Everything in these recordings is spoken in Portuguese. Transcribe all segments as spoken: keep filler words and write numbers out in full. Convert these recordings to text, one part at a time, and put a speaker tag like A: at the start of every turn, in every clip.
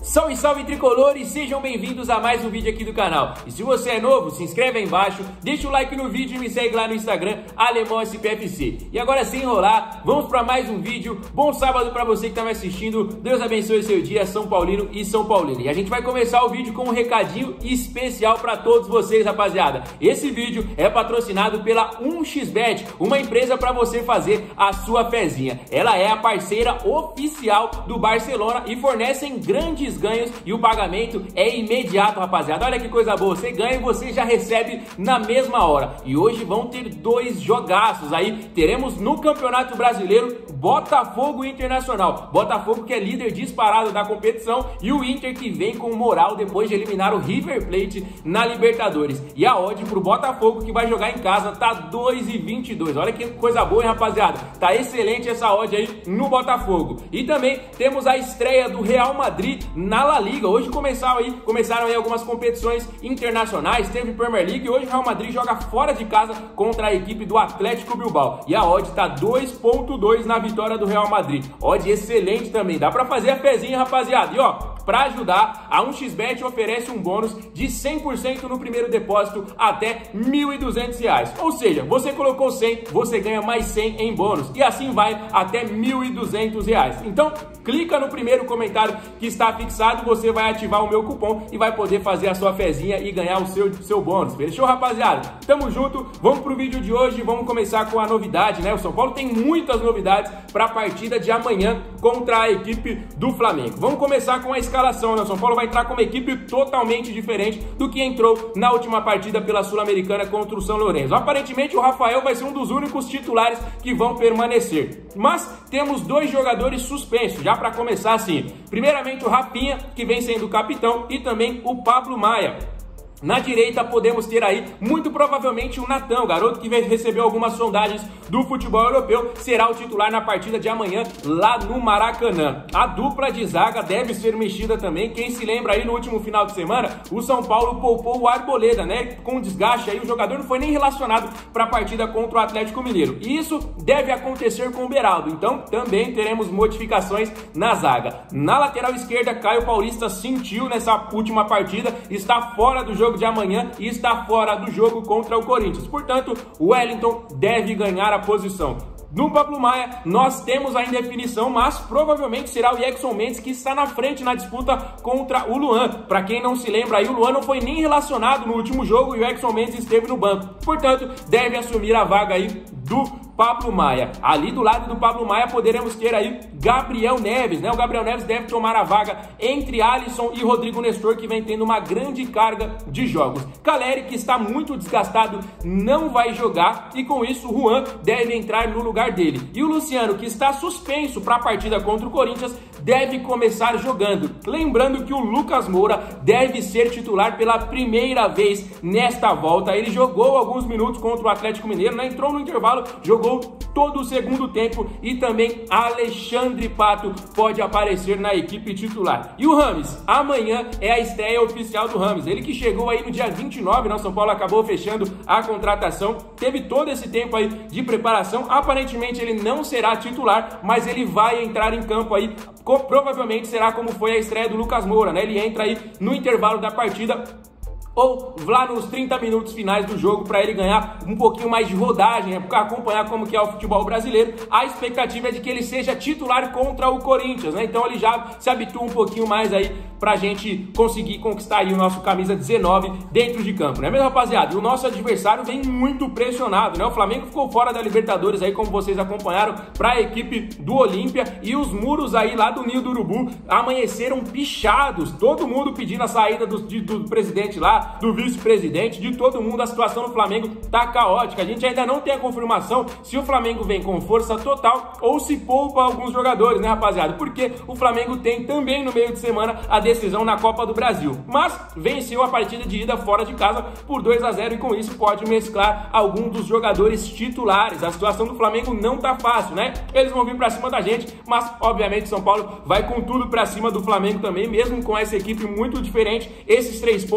A: Salve, salve tricolores, sejam bem-vindos a mais um vídeo aqui do canal. E se você é novo, se inscreve aí embaixo, deixa o like no vídeo e me segue lá no Instagram, Alemão S P F C. E agora, sem enrolar, vamos para mais um vídeo. Bom sábado para você que tá me assistindo, Deus abençoe seu dia, São Paulino e São Paulino. E a gente vai começar o vídeo com um recadinho especial para todos vocês, rapaziada. Esse vídeo é patrocinado pela um x bet, uma empresa para você fazer a sua fezinha. Ela é a parceira oficial do Barcelona e fornecem grandes ganhos e o pagamento é imediato, rapaziada. Olha que coisa boa, você ganha e você já recebe na mesma hora. E hoje vão ter dois jogaços aí. Teremos no Campeonato Brasileiro Botafogo e Internacional. Botafogo que é líder disparado da competição e o Inter que vem com moral depois de eliminar o River Plate na Libertadores. E a odd pro Botafogo que vai jogar em casa tá dois e vinte e dois. Olha que coisa boa, hein, rapaziada? Tá excelente essa odd aí no Botafogo. E também temos a estreia do Real Madrid na La Liga. Hoje começaram aí, começaram aí algumas competições internacionais, teve Premier League e hoje o Real Madrid joga fora de casa contra a equipe do Atlético Bilbao. E a odd tá dois ponto dois na vitória do Real Madrid. Odd excelente também, dá pra fazer a fezinha, rapaziada. E ó, pra ajudar, a um x bet oferece um bônus de cem por cento no primeiro depósito até mil e duzentos reais. Ou seja, você colocou cem, você ganha mais cem em bônus. E assim vai até mil e duzentos reais. Então, clica no primeiro comentário que está fixado, você vai ativar o meu cupom e vai poder fazer a sua fezinha e ganhar o seu, seu bônus. Fechou, rapaziada? Tamo junto, vamos pro vídeo de hoje, vamos começar com a novidade, né? O São Paulo tem muitas novidades para a partida de amanhã contra a equipe do Flamengo. Vamos começar com a escalação, né? O São Paulo vai entrar com uma equipe totalmente diferente do que entrou na última partida pela Sul-Americana contra o São Lourenço. Aparentemente o Rafael vai ser um dos únicos titulares que vão permanecer. Mas temos dois jogadores suspensos, já para começar assim. Primeiramente o Rafinha, que vem sendo capitão, e também o Pablo Maia. Na direita podemos ter aí, muito provavelmente, o Nathan, garoto que recebeu algumas sondagens do futebol europeu, será o titular na partida de amanhã lá no Maracanã. A dupla de zaga deve ser mexida também. Quem se lembra aí no último final de semana, o São Paulo poupou o Arboleda, né? Com desgaste aí, o jogador não foi nem relacionado para a partida contra o Atlético Mineiro. E isso deve acontecer com o Beraldo. Então também teremos modificações na zaga. Na lateral esquerda, Caio Paulista sentiu nessa última partida, está fora do jogo de amanhã e está fora do jogo contra o Corinthians. Portanto, o Wellington deve ganhar a posição. No Pablo Maia, nós temos a indefinição, mas provavelmente será o Yaxson Mendes que está na frente na disputa contra o Luan. Para quem não se lembra, aí o Luan não foi nem relacionado no último jogo e o Yaxson Mendes esteve no banco. Portanto, deve assumir a vaga aí do Pablo Maia. Ali do lado do Pablo Maia poderemos ter aí Gabriel Neves, né? O Gabriel Neves deve tomar a vaga entre Alisson e Rodrigo Nestor, que vem tendo uma grande carga de jogos. Caleri, que está muito desgastado, não vai jogar e com isso o Juan deve entrar no lugar dele. E o Luciano, que está suspenso para a partida contra o Corinthians, deve começar jogando. Lembrando que o Lucas Moura deve ser titular pela primeira vez nesta volta. Ele jogou alguns minutos contra o Atlético Mineiro, né? Entrou no intervalo, jogou todo o segundo tempo e também Alexandre Pato pode aparecer na equipe titular. E o Rames, amanhã é a estreia oficial do Rames. Ele que chegou aí no dia vinte e nove, né? São Paulo acabou fechando a contratação, teve todo esse tempo aí de preparação. Aparentemente ele não será titular, mas ele vai entrar em campo aí. Provavelmente será como foi a estreia do Lucas Moura, né? Ele entra aí no intervalo da partida ou lá nos trinta minutos finais do jogo para ele ganhar um pouquinho mais de rodagem, né? Para acompanhar como que é o futebol brasileiro. A expectativa é de que ele seja titular contra o Corinthians, né? Então ele já se habitua um pouquinho mais aí pra gente conseguir conquistar aí o nosso camisa dezenove dentro de campo, né mesmo, rapaziada? E o nosso adversário vem muito pressionado, né? O Flamengo ficou fora da Libertadores aí, como vocês acompanharam, para a equipe do Olímpia, e os muros aí lá do Ninho do Urubu amanheceram pichados, todo mundo pedindo a saída do, de, do presidente lá, do vice-presidente, de todo mundo. A situação no Flamengo tá caótica. A gente ainda não tem a confirmação se o Flamengo vem com força total ou se poupa alguns jogadores, né, rapaziada? Porque o Flamengo tem também no meio de semana a decisão na Copa do Brasil, mas venceu a partida de ida fora de casa por dois a zero e com isso pode mesclar algum dos jogadores titulares. A situação do Flamengo não tá fácil, né? Eles vão vir pra cima da gente, mas obviamente São Paulo vai com tudo pra cima do Flamengo também, mesmo com essa equipe muito diferente. Esses três pontos importam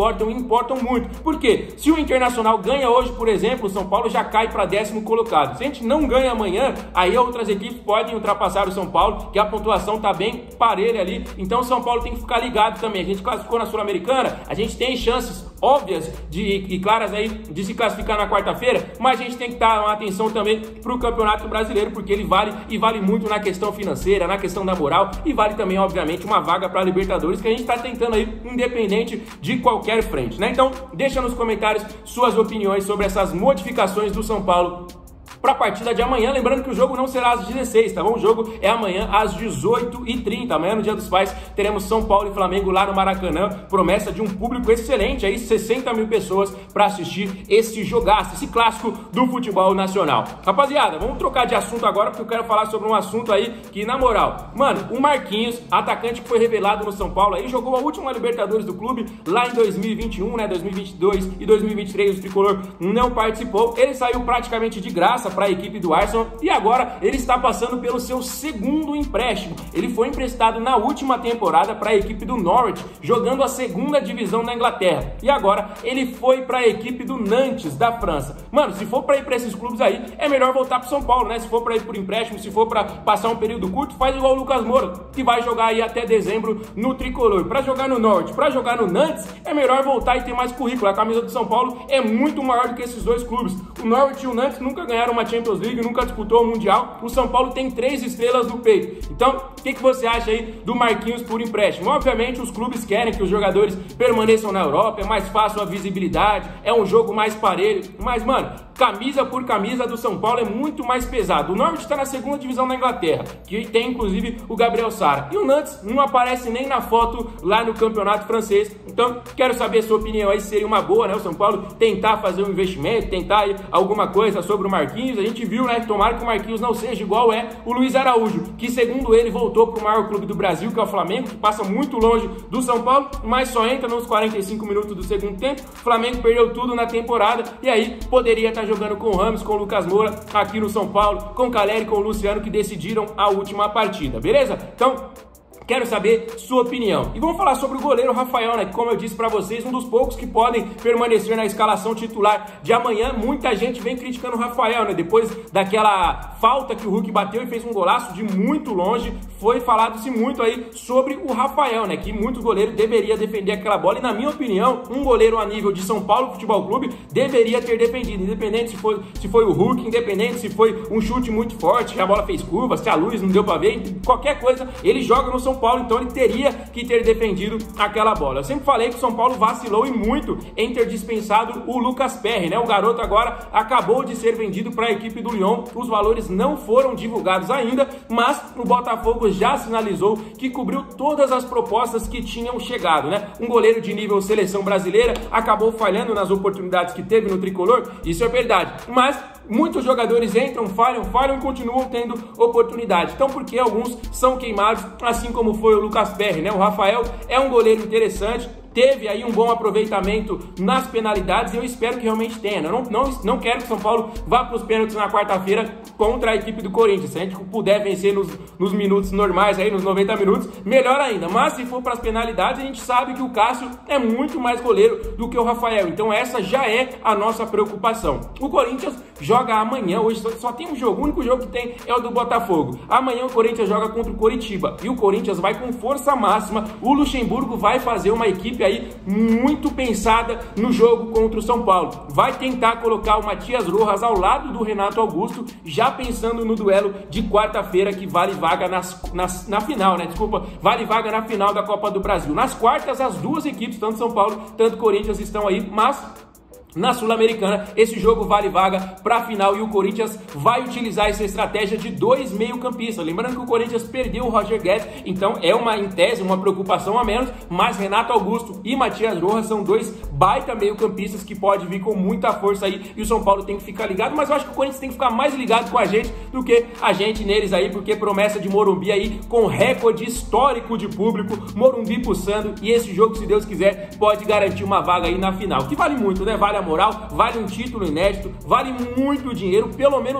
A: importam e importam muito. Por quê? Se o Internacional ganha hoje, por exemplo, o São Paulo já cai para décimo colocado. Se a gente não ganha amanhã, aí outras equipes podem ultrapassar o São Paulo, que a pontuação tá bem parelha ali. Então o São Paulo tem que ficar ligado também. A gente classificou na Sul-Americana, a gente tem chances óbvias de, e claras aí de se classificar na quarta-feira, mas a gente tem que dar uma atenção também para o Campeonato Brasileiro, porque ele vale e vale muito na questão financeira, na questão da moral, e vale também, obviamente, uma vaga para a Libertadores, que a gente está tentando aí, independente de qualquer frente, né? Então, deixa nos comentários suas opiniões sobre essas modificações do São Paulo para a partida de amanhã, lembrando que o jogo não será às dezesseis, tá bom? O jogo é amanhã às dezoito e trinta, amanhã no Dia dos Pais teremos São Paulo e Flamengo lá no Maracanã, promessa de um público excelente, aí sessenta mil pessoas para assistir esse jogaço, esse clássico do futebol nacional. Rapaziada, vamos trocar de assunto agora, porque eu quero falar sobre um assunto aí que, na moral, mano, o Marquinhos, atacante que foi revelado no São Paulo, aí jogou a última Libertadores do clube lá em dois mil e vinte e um, né, dois mil e vinte e dois e dois mil e vinte e três, o Tricolor não participou, ele saiu praticamente de graça para a equipe do Arsenal e agora ele está passando pelo seu segundo empréstimo. Ele foi emprestado na última temporada para a equipe do Norwich, jogando a segunda divisão na Inglaterra, e agora ele foi para a equipe do Nantes da França. Mano, se for para ir para esses clubes aí, é melhor voltar para São Paulo, né? Se for para ir por empréstimo, se for para passar um período curto, faz igual o Lucas Moura, que vai jogar aí até dezembro no Tricolor. Para jogar no Norwich, para jogar no Nantes, é melhor voltar e ter mais currículo. A camisa do São Paulo é muito maior do que esses dois clubes. O Norwich e o Nantes nunca ganharam uma Champions League, nunca disputou o Mundial. O São Paulo tem três estrelas no peito. Então, o que, que você acha aí do Marquinhos por empréstimo? Obviamente, os clubes querem que os jogadores permaneçam na Europa, é mais fácil a visibilidade, é um jogo mais parelho, mas, mano, camisa por camisa do São Paulo é muito mais pesado. O Norwich está na segunda divisão da Inglaterra, que tem, inclusive, o Gabriel Sara. E o Nantes não aparece nem na foto lá no campeonato francês. Então, quero saber a sua opinião aí, se seria uma boa, né, o São Paulo tentar fazer um investimento, tentar aí alguma coisa sobre o Marquinhos. A gente viu, né, tomara que o Marquinhos não seja igual é o Luiz Araújo, que segundo ele voltou para o maior clube do Brasil, que é o Flamengo, que passa muito longe do São Paulo, mas só entra nos quarenta e cinco minutos do segundo tempo. O Flamengo perdeu tudo na temporada e aí poderia estar jogando com o Ramos, com o Lucas Moura aqui no São Paulo, com o Caleri e com o Luciano, que decidiram a última partida, beleza? Então, quero saber sua opinião. E vamos falar sobre o goleiro Rafael, né? Que, como eu disse pra vocês, um dos poucos que podem permanecer na escalação titular de amanhã. Muita gente vem criticando o Rafael, né? Depois daquela falta que o Hulk bateu e fez um golaço de muito longe, foi falado-se muito aí sobre o Rafael, né? Que muitos goleiros deveriam defender aquela bola. E, na minha opinião, um goleiro a nível de São Paulo Futebol Clube deveria ter defendido. Independente se foi, se foi o Hulk, independente se foi um chute muito forte, que a bola fez curva, se a luz não deu pra ver, qualquer coisa, ele joga no São Paulo, então ele teria que ter defendido aquela bola. Eu sempre falei que o São Paulo vacilou e muito em ter dispensado o Lucas Perry, né? O garoto agora acabou de ser vendido para a equipe do Lyon. Os valores não foram divulgados ainda, mas o Botafogo já sinalizou que cobriu todas as propostas que tinham chegado, né? Um goleiro de nível seleção brasileira acabou falhando nas oportunidades que teve no Tricolor, isso é verdade, mas muitos jogadores entram, falham, falham e continuam tendo oportunidade. Então, porque alguns são queimados, assim como foi o Lucas Perry, né? O Rafael é um goleiro interessante, teve aí um bom aproveitamento nas penalidades e eu espero que realmente tenha. Eu não, não, não quero que o São Paulo vá para os pênaltis na quarta-feira contra a equipe do Corinthians. Se a gente puder vencer nos, nos minutos normais, aí nos noventa minutos, melhor ainda. Mas se for para as penalidades, a gente sabe que o Cássio é muito mais goleiro do que o Rafael. Então essa já é a nossa preocupação. O Corinthians joga amanhã, hoje só, só tem um jogo, o único jogo que tem é o do Botafogo. Amanhã o Corinthians joga contra o Coritiba e o Corinthians vai com força máxima. O Luxemburgo vai fazer uma equipe aí muito pensada no jogo contra o São Paulo. Vai tentar colocar o Matias Rojas ao lado do Renato Augusto, já pensando no duelo de quarta-feira, que vale vaga nas, nas, na final, né? Desculpa, vale vaga na final da Copa do Brasil. Nas quartas, as duas equipes, tanto São Paulo, tanto Corinthians, estão aí, mas na Sul-Americana, esse jogo vale vaga para a final e o Corinthians vai utilizar essa estratégia de dois meio-campistas. Lembrando que o Corinthians perdeu o Roger Guedes, então é uma, em tese, uma preocupação a menos, mas Renato Augusto e Matias Rojas são dois baita meio-campistas que pode vir com muita força aí e o São Paulo tem que ficar ligado, mas eu acho que o Corinthians tem que ficar mais ligado com a gente do que a gente neles aí, porque promessa de Morumbi aí com recorde histórico de público, Morumbi pulsando, e esse jogo, se Deus quiser, pode garantir uma vaga aí na final, que vale muito, né? Vale a moral, vale um título inédito, vale muito dinheiro, pelo menos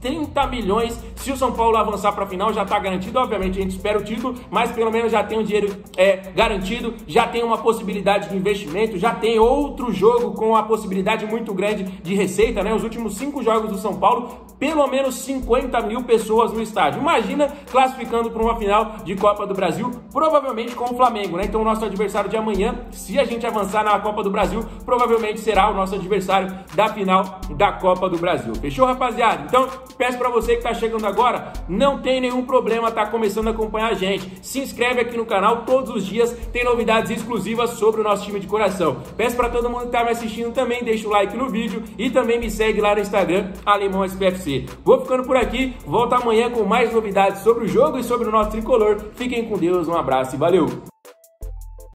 A: trinta milhões. Se o São Paulo avançar para a final, já está garantido. Obviamente a gente espera o título, mas pelo menos já tem um dinheiro é, garantido, já tem uma possibilidade de investimento, já tem outro jogo com a possibilidade muito grande de receita, né? Os últimos cinco jogos do São Paulo, pelo menos cinquenta mil pessoas no estádio. Imagina classificando para uma final de Copa do Brasil, provavelmente com o Flamengo, né? Então o nosso adversário de amanhã, se a gente avançar na Copa do Brasil, provavelmente será o nosso adversário da final da Copa do Brasil. Fechou, rapaziada? Então, peço para você que tá chegando agora, não tem nenhum problema, tá começando a acompanhar a gente. Se inscreve aqui no canal, todos os dias tem novidades exclusivas sobre o nosso time de coração. Peço para todo mundo que tá me assistindo também, deixa o like no vídeo e também me segue lá no Instagram, Alemão S P F C. Vou ficando por aqui, volto amanhã com mais novidades sobre o jogo e sobre o nosso tricolor. Fiquem com Deus, um abraço e valeu!